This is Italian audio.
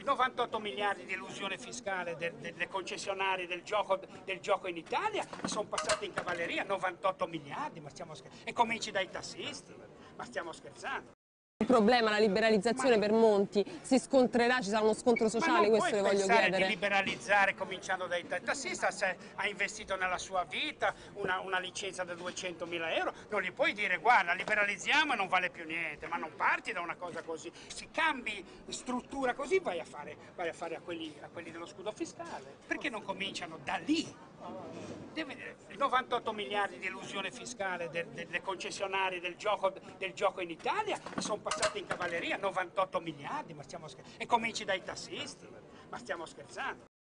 98 miliardi di elusione fiscale delle concessionarie del gioco in Italia sono passate in cavalleria, 98 miliardi, ma stiamo scherzando. E cominci dai tassisti, ma stiamo scherzando. Il problema, la liberalizzazione per Monti, si scontrerà, ci sarà uno scontro sociale, questo le voglio chiedere. Di liberalizzare cominciando dai tassisti, ha investito nella sua vita una licenza da 200.000 euro, non gli puoi dire guarda liberalizziamo e non vale più niente, ma non parti da una cosa così, si cambi struttura così vai a fare a quelli dello scudo fiscale, perché non cominciano da lì? 98 miliardi di elusione fiscale delle concessionarie del gioco in Italia sono passate in cavalleria, 98 miliardi, ma stiamo scherzando. E cominci dai tassisti, ma stiamo scherzando.